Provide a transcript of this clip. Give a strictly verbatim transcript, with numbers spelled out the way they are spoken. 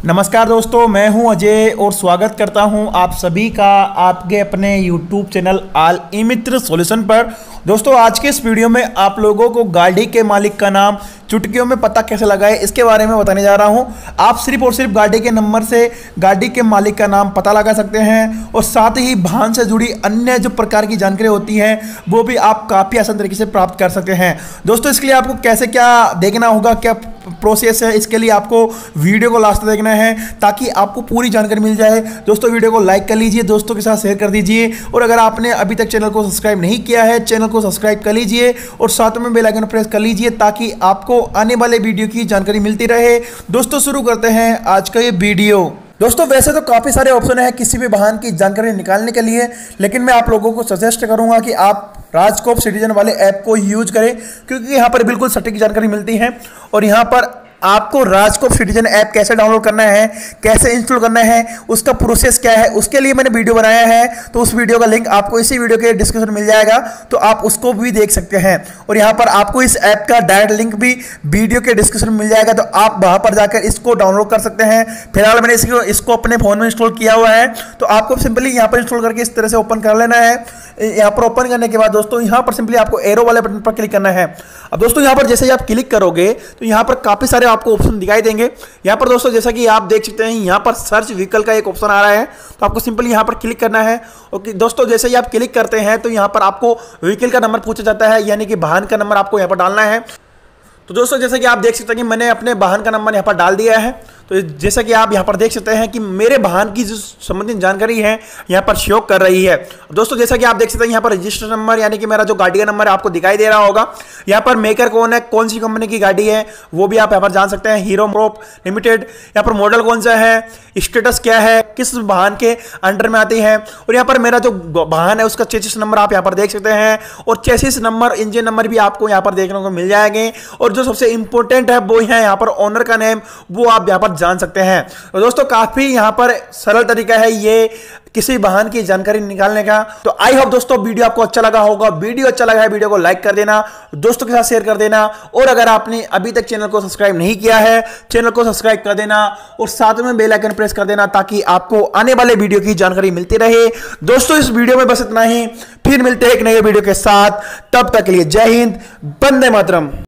नमस्कार दोस्तों, मैं हूं अजय और स्वागत करता हूं आप सभी का आपके अपने YouTube channel all E Mitra solution पर। दोस्तों, आज के इस वीडियो में आप लोगों को गाड़ी के मालिक का नाम चुटकियों में पता कैसे लगाए इसके बारे में बताने जा रहा हूं। आप सिर्फ और सिर्फ गाड़ी के नंबर से गाड़ी के मालिक का नाम पता लगा सकते हैं और साथ ही वाहन से जुड़ी अन्य जो प्रकार की जानकारी होती है वो भी आप काफ़ी आसान तरीके से प्राप्त कर सकते हैं। दोस्तों, इसके लिए आपको कैसे क्या देखना होगा, क्या प्रोसेस है, इसके लिए आपको वीडियो को लास्ट तक देखना है ताकि आपको पूरी जानकारी मिल जाए। दोस्तों, वीडियो को लाइक कर लीजिए, दोस्तों के साथ शेयर कर दीजिए और अगर आपने अभी तक चैनल को सब्सक्राइब नहीं किया है, चैनल को सब्सक्राइब कर लीजिए और साथ में बेल आइकन प्रेस कर लीजिए ताकि आपको आने वाले वीडियो की जानकारी मिलती रहे। दोस्तों, शुरू करते हैं आज का ये वीडियो। दोस्तों, वैसे तो काफ़ी सारे ऑप्शन है किसी भी वाहन की जानकारी निकालने के लिए, लेकिन मैं आप लोगों को सजेस्ट करूंगा कि आप राजकोप सिटीजन वाले ऐप को यूज करें क्योंकि यहाँ पर बिल्कुल सटीक जानकारी मिलती है। और यहाँ पर आपको राजकोप सिटीजन ऐप कैसे डाउनलोड करना है, कैसे इंस्टॉल करना है, उसका प्रोसेस क्या है, उसके लिए मैंने वीडियो बनाया है। तो उस वीडियो का लिंक आपको इसी वीडियो के डिस्क्रिप्शन में मिल जाएगा, तो आप उसको भी देख सकते हैं। और यहाँ पर आपको इस ऐप का डायरेक्ट लिंक भी वीडियो के डिस्क्रिप्शन में मिल जाएगा, तो आप वहाँ पर जाकर इसको डाउनलोड कर सकते हैं। फिलहाल मैंने इसको इसको अपने फ़ोन में इंस्टॉल किया हुआ है, तो आपको सिंपली यहाँ पर इंस्टॉल करके इस तरह से ओपन कर लेना है। यहाँ पर ओपन करने के बाद दोस्तों यहाँ पर सिंपली आपको एरो वाले बटन पर क्लिक करना है। अब दोस्तों, यहाँ पर जैसे ही आप क्लिक करोगे तो यहाँ पर काफ़ी सारे आपको ऑप्शन दिखाई देंगे। यहाँ पर दोस्तों जैसा कि आप देख सकते हैं, यहाँ पर सर्च व्हीकल का एक ऑप्शन आ रहा है, तो आपको सिंपली यहाँ पर क्लिक करना है। ओके दोस्तों, जैसे ही आप क्लिक करते हैं तो यहाँ पर आपको व्हीकल का नंबर पूछा जाता है, यानी कि वाहन का नंबर आपको यहाँ पर डालना है। तो दोस्तों, जैसे कि आप देख सकते हैं कि मैंने अपने वाहन का नंबर यहाँ पर डाल दिया है। तो जैसा कि आप यहाँ पर देख सकते हैं कि मेरे वाहन की जो संबंधित जानकारी है यहाँ पर शो कर रही है। दोस्तों, जैसा कि आप देख सकते हैं यहाँ पर रजिस्टर नंबर यानी कि मेरा जो गाड़ी का नंबर है आपको दिखाई दे रहा होगा। यहाँ पर मेकर कौन है, कौन सी कंपनी की गाड़ी है वो भी आप यहाँ पर जान सकते हैं, हीरो मोटोकॉर्प लिमिटेड। यहाँ पर मॉडल कौन सा है, स्टेटस क्या है, किस वाहन के अंडर में आती है। और यहाँ पर मेरा जो वाहन है उसका चेसिस नंबर आप यहाँ पर देख सकते हैं और चेसिस नंबर, इंजन नंबर भी आपको यहाँ पर देखने को मिल जाएंगे। और जो सबसे इंपॉर्टेंट है वो है यहाँ पर ओनर का नेम, वो आप यहाँ पर जान सकते हैं। तो दोस्तों, काफी यहाँ पर सरल तरीका है ये किसी वाहन की जानकारी निकालने का। तो आई होप दोस्तों वीडियो आपको अच्छा लगा होगा। वीडियो अच्छा लगा है वीडियो को लाइक कर देना, दोस्तों के साथ शेयर कर देना और अगर आपने अभी तक चैनल को सब्सक्राइब नहीं किया है चैनल को सब्सक्राइब कर देना और साथ में बेल आइकन प्रेस कर देना ताकि आपको आने वाले वीडियो की जानकारी मिलती रहे। दोस्तों, इस वीडियो में बस इतना ही, फिर मिलते हैं एक नए वीडियो के साथ। तब तक के लिए जय हिंद, वंदे मातरम।